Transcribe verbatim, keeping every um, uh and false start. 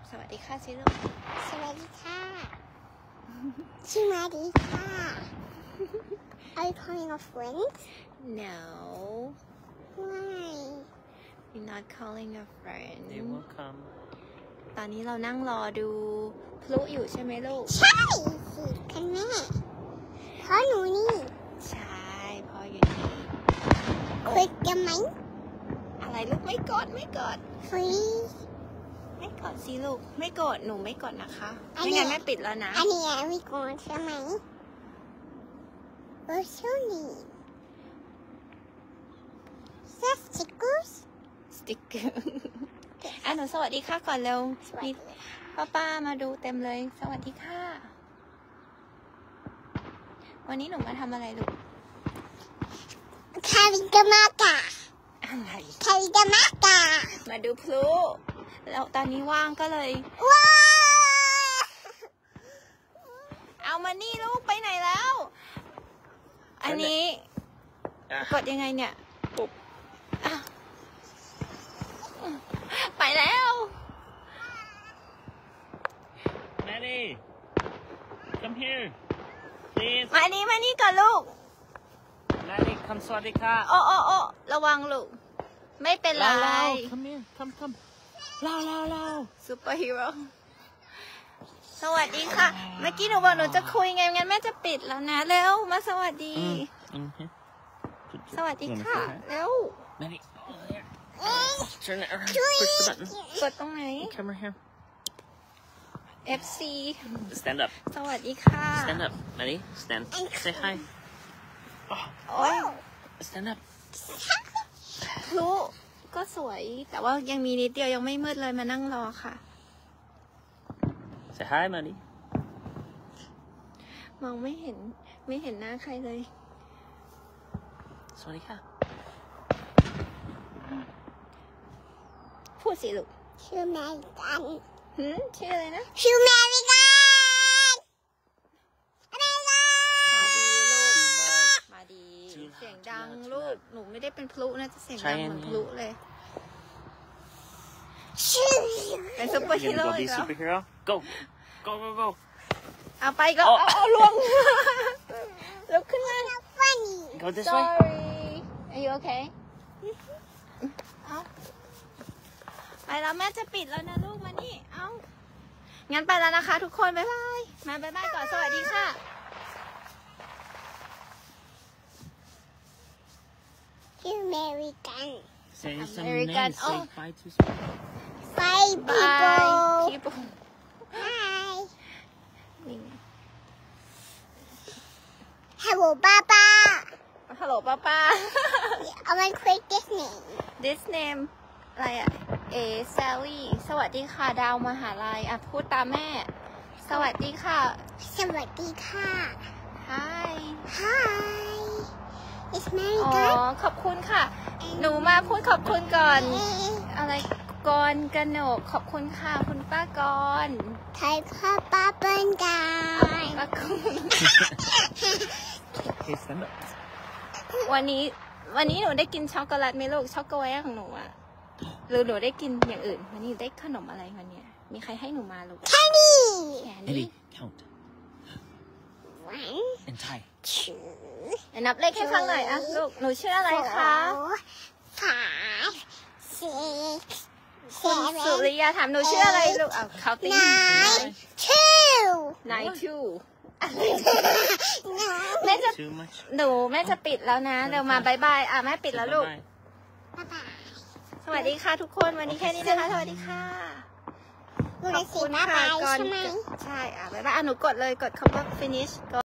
สวัสดีค่ะสิลูกสวัสดีค่ะสวัสดีค่ะ Are you calling a friend? No Why? you're not calling a friend You're welcome ตอนนี้เรานั่งรอดูพลุอยู่ใช่ไหมลูกใช่สิคุณแม่เพราะหนูนี่ใช่พออยู่นี่คุยกันไหมอะไรลูกไม่กดไม่กด Please ไม่กดสิลูกไม่กดหนูไม่กดนะคะไม่งั้นแม่ปิดแล้วนะอันนี้ไม่กดใช่ไหม What's your name? Stickers? สติ๊กเกอร์อ่ะหนูสวัสดีค่ะก่อนเร็วมีป้าป้ามาดูเต็มเลยสวัสดีค่ะวันนี้หนูมาทำอะไรลูกคาริกามากะอะไรคาริกามากะมาดูพลุแล้วตอนนี้ว่างก็เลยว้าเอามานี่ลูกไปไหนแล้วอันนี้กดยังไงเนี่ยปุ๊บไปแล้ว Maddie come here please มานี่มานี่ก่อนลูก Maddie come สวัสดีค่ะโอ้โอ้โอ้ระวังลูกไม่เป็นไร come here come come ลาวลาวลาวซูเปอร์ฮีโร่สวัสดีค่ะเมื่อกี้หนูบอกหนูจะคุยไงงั้นแม่จะปิดแล้วนะเร็วมาสวัสดีสวัสดีค่ะเร็ว Maddie turn it around push the button กดตรงไหน camera here เอฟ ซี stand up สวัสดีค่ะ stand up Maddie stand say hi โอ้ย stand up พลุก็สวยแต่ว่ายังมีนิดเดียวยังไม่มืดเลยมานั่งรอค่ะ say hi Maddie มองไม่เห็นไม่เห็นหน้าใครเลยสวัสดีค่ะพูดสิลูกชื่อแมริกันหืมชื่ออะไรนะชื่อแมริกันอะไรล่ะมาดีลูกมาดีเสียงดังลูกหนูไม่ได้เป็นพลุนะจะเสียงดังเหมือนพลุเลยชื่อเป็นซุปเปอร์ฮีโร่ be superhero go go go go เอาไปก็เอาเอาลวงลุกขึ้นมา go this way sorry are you okay เอาไปแล้วแม่จะปิดแล้วนะลูกมานี่เอางั้นไปแล้วนะคะทุกคนบ๊ายบายมาบ๊ายบายก่อนสวัสดีค่ะชื่อแมริกัน say some American. names say Oh. bye to some Bye bye people people Bye นี่ Hello ป้าป้าฮัลโหลป้าป้า I want to click this name this name อะไรอะเอแซลลี่สวัสดีค่ะดาวมหาลัยอ่ะพูดตามแม่สวัสดีค่ะสวัสดีค่ะ Hi Hi It's อ๋อ American ขอบคุณค่ะหนูมาพูดขอบคุณก่อนอะไรกรกนกขอบคุณค่ะคุณป้ากรไทยพ่อป้าเปิ้ลกันป้ากร hey stand up วันนี้วันนี้หนูได้กินช็อกโกแลตไหมลูกช็อกโกแลตของหนูอะหรือหนูได้กินอย่างอื่นวันนี้ได้ขนมอะไรวันเนี้ยมีใครให้หนูมาลูกแค่นี้แค่นี้ Eddie count one in Thai two นับเลขให้ฟังหน่อยอะลูกหนูชื่ออะไรคะ four five six คุณสุ seven ริยาถามหนูชื่ออะไรลูกอ้าวเขาติ้ง nine two nine two no แม่จะ too much หนูแม่จะปิดแล้วนะเดี๋ยวมาบายบายอ่ะแม่ปิดแล้วลูกบ๊ายบายสวัสดีค่ะทุกคนวันนี้แค่นี้นะคะสวัสดีค่ะดูเลยสิบ๊ายบายใช่ไหมใช่อ่ะบายบายอ่ะหนูกดเลยกดคำว่า finish